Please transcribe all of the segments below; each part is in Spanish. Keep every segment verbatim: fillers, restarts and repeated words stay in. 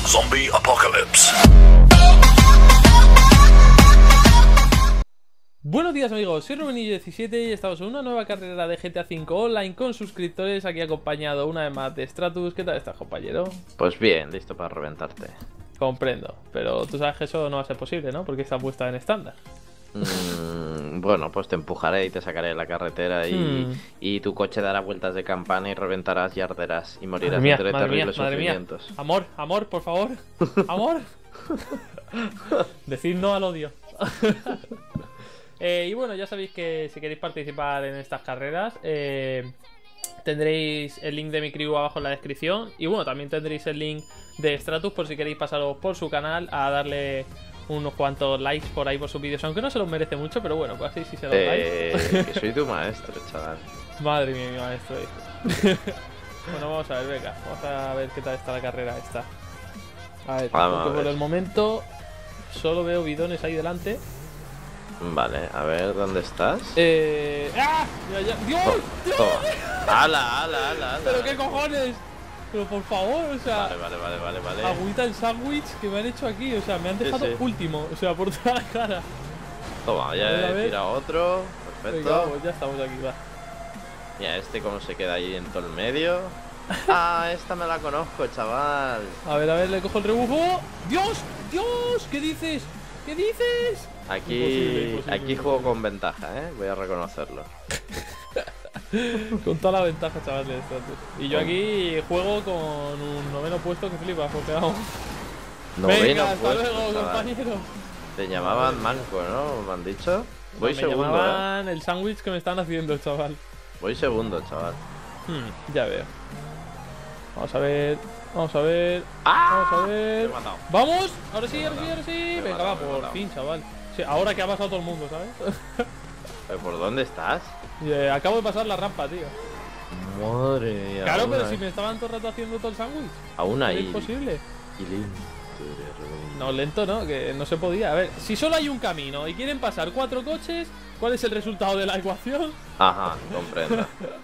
Zombie Apocalypse. Buenos días amigos, soy Rubenillo diecisiete y estamos en una nueva carrera de G T A cinco Online con suscriptores, aquí acompañado una vez más de Stratus. ¿Qué tal estás, compañero? Pues bien, listo para reventarte. Comprendo, pero tú sabes que eso no va a ser posible, ¿no? Porque está puesta en estándar. Mm, bueno, pues te empujaré y te sacaré de la carretera y, Hmm. y tu coche dará vueltas de campana y reventarás y arderás y morirás Madre mía, entre madre mía, terribles madre mía. sufrimientos. Amor, amor, por favor. Amor. Decid no al odio. eh, y bueno, ya sabéis que si queréis participar en estas carreras, eh, tendréis el link de mi crew abajo en la descripción. Y bueno, también tendréis el link de Stratus por si queréis pasaros por su canal a darle unos cuantos likes por ahí por sus vídeos, aunque no se los merece mucho, pero bueno, pues así sí se los Eh, dais. que soy tu maestro, chaval. Madre mía, mi maestro. Bueno, vamos a ver, venga, vamos a ver qué tal está la carrera esta. A ver, Vamos porque a por ver. el momento solo veo bidones ahí delante. Vale, a ver, ¿dónde estás? Eh... ¡Ah! Ya, ya. ¡Dios! ¡Dios! Toma. ¡Hala, hala, hala, hala! ¿Pero qué cojones? Pero por favor, o sea... Vale, vale, vale, vale, vale. Agüita el sándwich que me han hecho aquí, o sea, me han Sí, dejado sí. último, o sea, por toda la cara. Toma, ya A ver, a he ver. tirado otro. Venga, Perfecto. vamos, ya estamos aquí, va. Mira, este cómo se queda ahí en todo el medio. Ah, esta me la conozco, chaval. A ver, a ver, le cojo el rebufo. ¡Dios! ¡Dios! ¿Qué dices? ¿Qué dices? Aquí, Imposible, imposible, aquí juego con ventaja, ¿eh? Voy a reconocerlo. Con toda la ventaja, chaval, de Stratus. Y yo aquí juego con un noveno puesto que flipas, porque vamos. Noveno Venga, hasta puesto, luego, chaval. compañero. Te llamaban manco, ¿no? ¿Me han dicho? Voy me segundo, ¿eh? llamaban el sándwich que me están haciendo, chaval. Voy segundo, chaval. Hmm, ya veo. Vamos a ver. Vamos a ver. ¡Ah! Vamos a Te ver. he matado. ¡Vamos! Ahora sí, Me he ahora sí, matado. ahora sí. Me he Venga, matado, va, me he por matado. fin, chaval. Sí, ahora que ha pasado todo el mundo, ¿sabes? ¿Pero por dónde estás? Y, eh, acabo de pasar la rampa, tío. Madre mía. Claro, aún pero hay- si me estaban todo el rato haciendo todo el sándwich. Aún ¿Es hay. imposible? Y lento de Rubén. No, lento no, que no se podía. A ver, si solo hay un camino y quieren pasar cuatro coches, ¿cuál es el resultado de la ecuación? Ajá, comprendo.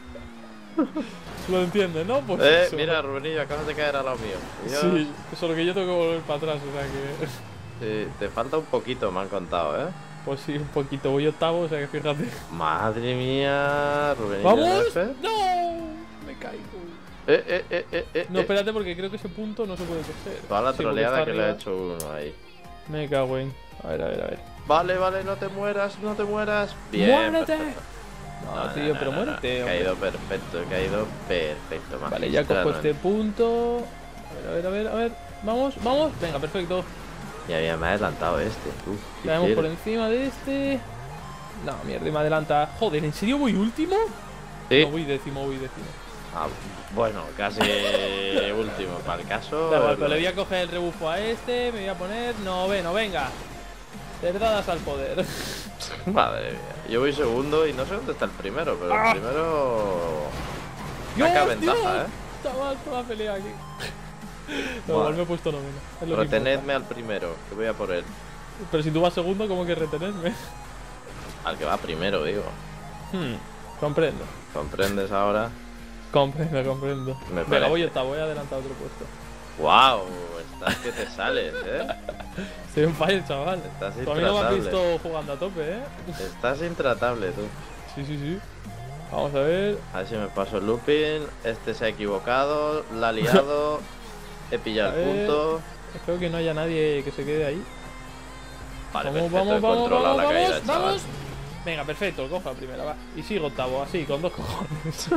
Lo entiendes, ¿no? Pues eh, eso. mira, Rubenillo, acabas de caer al lado mío. Dios. Sí, solo que yo tengo que volver para atrás, o sea que... Sí, te falta un poquito, me han contado, ¿eh? Pues sí, un poquito. Voy octavo, o sea que fíjate. Madre mía, Rubenillo. ¡Vamos! F. ¡No! Me caigo. Eh, eh, eh, eh, eh. No, eh. espérate porque creo que ese punto no se puede coger. Toda la Sí, porque troleada está que le ha arriba. hecho uno ahí. Me cago en... A ver, a ver, a ver. Vale, vale, no te mueras, no te mueras. Bien. ¡Muérete! perfecto. No, tío, pero no, no. muérete, He hombre. caído perfecto, he caído perfecto. Vale, ya cojo magistralmente. este punto. A ver, a ver, a ver, a ver. Vamos, vamos. Venga, perfecto. Ya, ya me ha adelantado este. Uf, ¿qué Caemos por quieres? encima de este. No, mierda, y me adelanta. Joder, ¿en serio voy último? Sí. No, voy décimo, voy décimo. Ah, bueno, casi último. Para el caso. Da igual, pero le voy a coger el rebufo a este. Me voy a poner noveno, venga. Verdades al poder. Madre mía. Yo voy segundo y no sé dónde está el primero, pero Ah. el primero. Dios, Saca Dios. ventaja, ¿eh? Está mal toda la pelea aquí. No, Vale. igual me he puesto noveno. Es lo que Retenedme al primero, que voy a por él. importa. Pero si tú vas segundo, ¿cómo que retenerme? Al que va primero, digo. Hmm, comprendo. ¿Comprendes ahora? Comprendo, comprendo. Me Venga, parece. voy octavo, voy a adelantar otro puesto. ¡Wow! Estás que te sales, ¿eh? Estoy un fire, chaval. Estás Tú a mí no me has intratable. visto jugando a tope, ¿eh? Estás intratable, tú. Sí, sí, sí. Vamos a ver. A ver si me paso el looping. Este se ha equivocado, la ha liado. He pillado A el ver. punto. Espero que no haya nadie que se quede ahí. Vale, vamos, perfecto, vamos, he vamos, controlado vamos, la caída, vamos, chaval. vamos. Venga, perfecto, cojo la primera, va. Y sigo octavo, así, con dos cojones.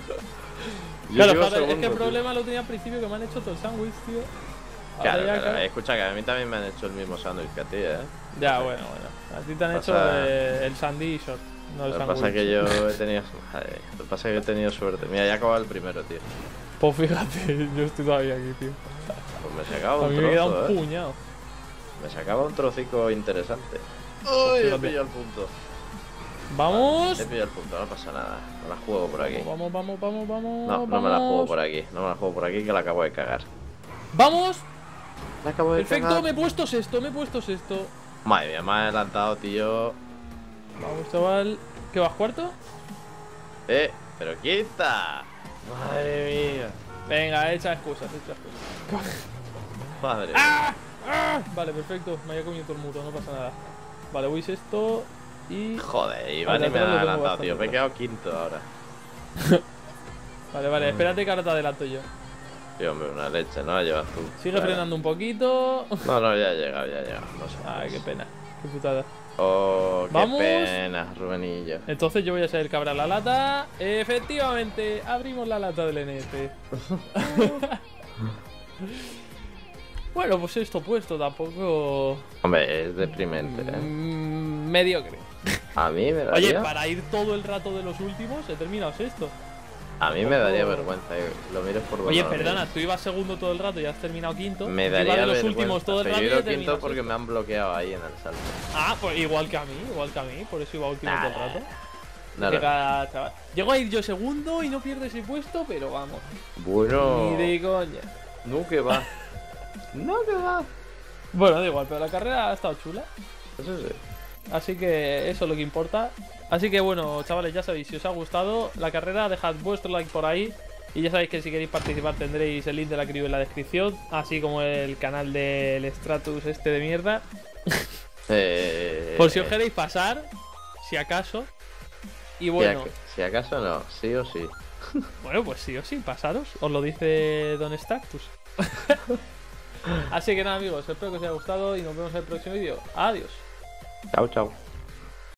Yo Claro, sigo joder, es que segundo, el tío. problema lo tenía al principio que me han hecho todo el sándwich, tío. Ahora Claro, ya, claro. claro. Escucha, que a mí también me han hecho el mismo sándwich que a ti, ¿eh? Ya, bueno, bueno. A ti te han hecho Pasa- eh, el sandy short, no el Lo que sándwich. pasa es que yo he tenido. Joder, lo que pasa es que he tenido suerte. Mira, ya acabado el primero, tío. Pues fíjate, yo estoy todavía aquí, tío. Pues me sacaba A un mí me queda trozo, un ¿eh? puñado. Me sacaba un trocico interesante. ¡Uy! He fíjate. pillado el punto. ¡Vamos! He pillado el punto, no pasa nada. Me la juego por aquí. Vamos, vamos, vamos, vamos. No, no me la juego vamos. por aquí. No me la juego por aquí que la acabo de cagar. ¡Vamos! La acabo de Perfecto, cagar. me he puesto sexto, me he pusto sexto. Madre mía, me ha adelantado, tío. Vamos, chaval. ¿Qué vas, cuarto? Eh, pero quita. Madre mía. Venga, echa excusas, echa excusas. Madre. ¡Ah! ¡Ah! Vale, perfecto. Me había comido todo el muro, no pasa nada. Vale, voy esto y... Joder, Iván, Vale, y me ha atrás lo tengo adelantado, tío. Me he bastante quedado quinto ahora. Vale, vale, espérate que ahora te adelanto yo. Tío, hombre, una leche, ¿no? La llevas tú. Sigue Vale. frenando un poquito. No, no, ya he llegado, ya he llegado. No sé. Ay, qué pena. Qué putada. Oh, qué Vamos. pena, Rubenillo. Entonces yo voy a ser el que abra la lata. Efectivamente, abrimos la lata del N F. Bueno, pues esto puesto tampoco... Hombre, es deprimente, ¿eh? Mm, mediocre. A mí me daría... Oye, para ir todo el rato de los últimos, he terminado sexto. A mí me daría vergüenza, eh, lo mires por Oye, buen perdona, lado, tú ibas segundo todo el rato y has terminado quinto. Me Yo daría iba de los vergüenza, últimos todo el pero rato yo y he he ido quinto terminado porque sexto. me han bloqueado ahí en el salto. Ah, pues igual que a mí, igual que a mí, por eso iba último Nah, todo el nah, rato. No, Qué no. cagada, chaval. Llego a ir yo segundo y no pierdo ese puesto, pero vamos. Bueno, Ni de coña. no que va. No que va. Bueno, da igual, pero la carrera ha estado chula. Eso sí. Así que eso es lo que importa. Así que bueno, chavales, ya sabéis, si os ha gustado la carrera, dejad vuestro like por ahí. Y ya sabéis que si queréis participar tendréis el link de la crew en la descripción, así como el canal del Stratus este de mierda. Eh... Por si os queréis pasar, si acaso. Y bueno, Si, ac si acaso no, sí o sí. bueno, pues sí o sí, pasaros. Os lo dice Don Stratus. Así que nada, amigos, espero que os haya gustado y nos vemos en el próximo vídeo. Adiós. Chao, chao.